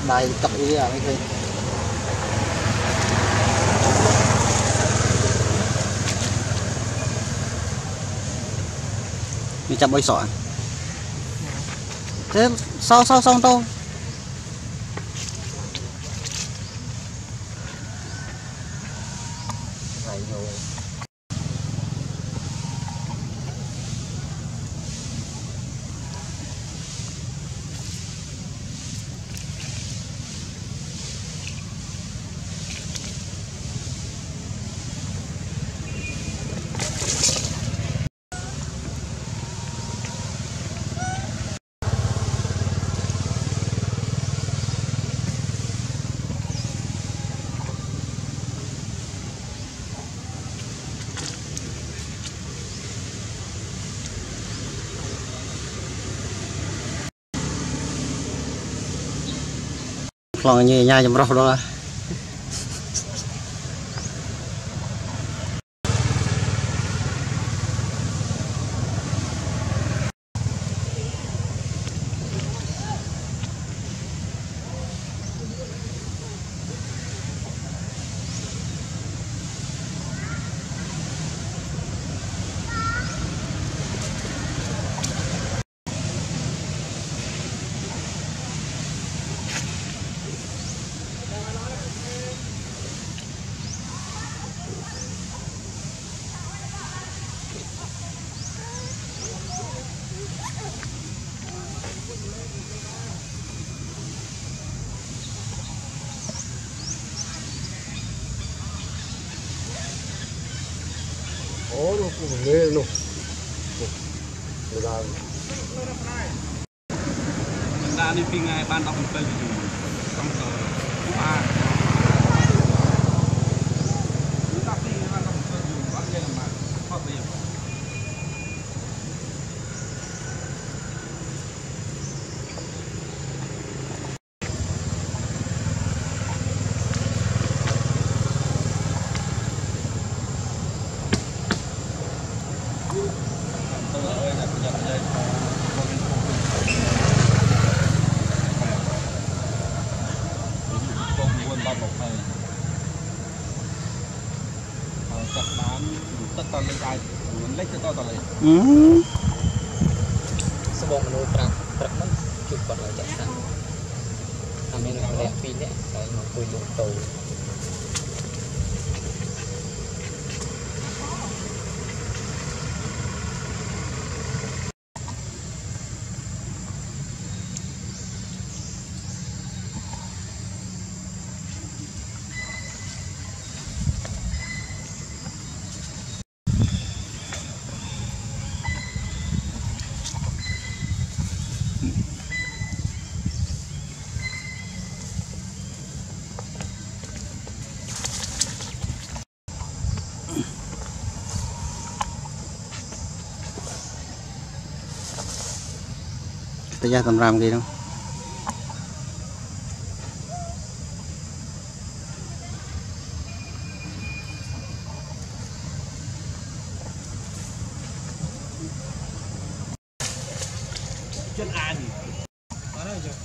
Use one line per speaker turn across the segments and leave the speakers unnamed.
đài tập ý à mấy cái mình chạm bơi sỏi thế sao xong đâu lòng như nhà chấm rau đó
Ồ, nó cũng nghe luôn.
Ra đi pin ngay ban đọc một cây gì trong tờ ba chúng ta pin ban đọc một cây gì bắt lên mà phát bây giờ toàn lên ai muốn lấy cho toàn lấy
số bộ nó trap trap nó chụp còn lại chạy sang làm nên làm đẹp pin đấy cái mà tôi dùng tàu tới ra tầm ram kia đâu
chân ai thì đó là chưa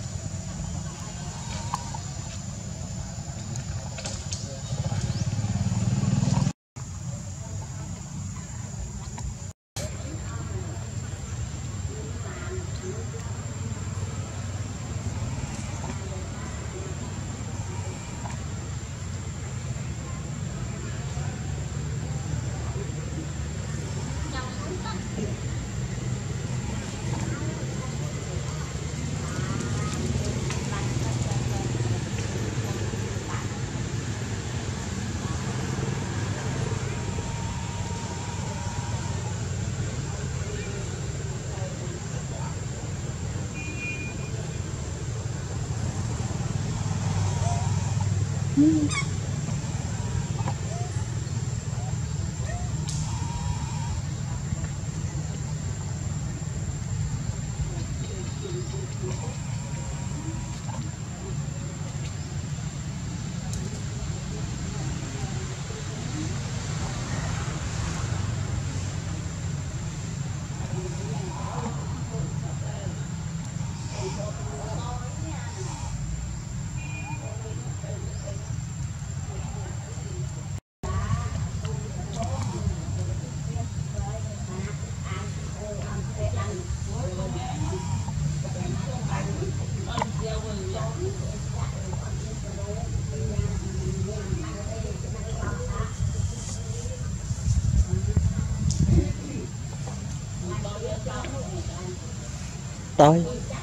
Tối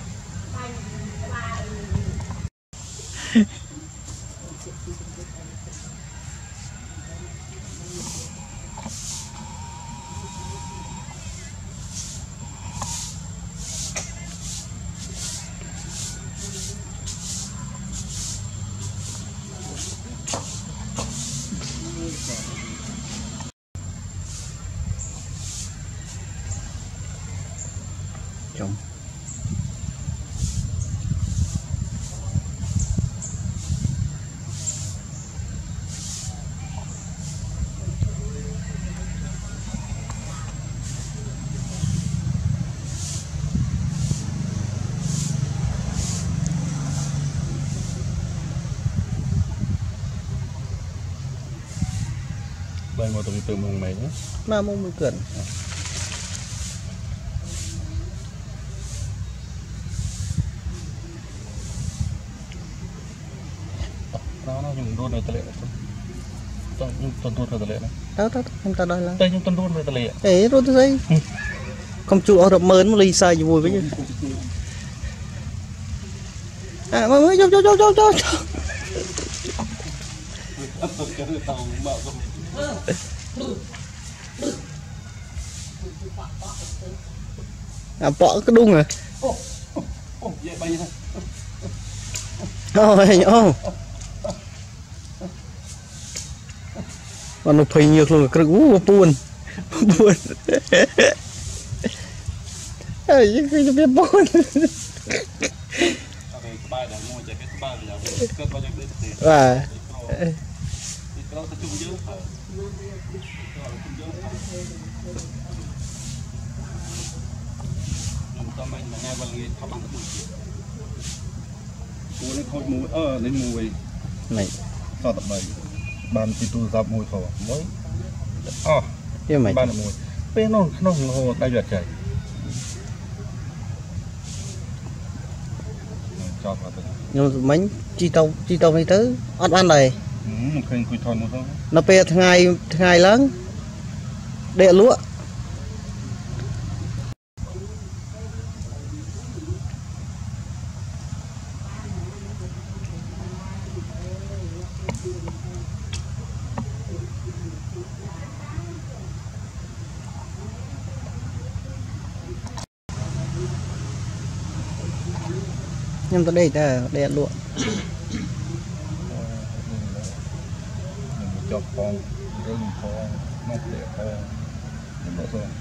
chồng
Đây mà tôi tự mong mày nhé.
mà mong mình cần
Nó dùng đuôn rồi tệ lệ. Tuần đuôn rồi tệ lệ này.
Đâu không ta đòi là
Đây dùng tuần đuôn rồi tệ lệ.
ê rồi tôi thấy không chịu ở đập mớn mà ly sai vui với chứ à mà mới cho à bỏ cái đung à ôi ô còn nó phình nhiều luôn cái buồn ơi cái biết buồn và
Lên khôi mùi lên mùi
này
sao tập bày bàn thì tôi dập mùi thổ mới
như mày
bàn mùi bên nó hồ đại việt chảy cho vào từ
nhưng mấy chi tàu này tới ăn này
một kênh khui thon một thôi
nó pe ngày lớn đệ lúa nhưng tới đây ta đệ lúa
cho con rừng con mọc để con đừng bỏ rồi